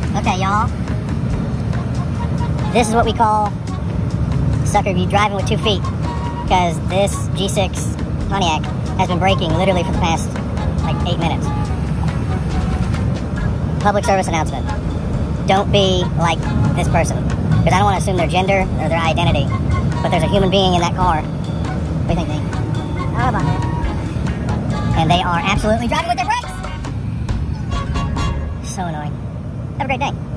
Okay, y'all. This is what we call sucker you driving with 2 feet. Because this G6 Pontiac has been braking literally for the past like 8 minutes. Public service announcement. Don't be like this person. Because I don't want to assume their gender or their identity. But there's a human being in that car. What do you think, Nate? I don't know about that. And they are absolutely driving with their brakes. So annoying. Have a great day.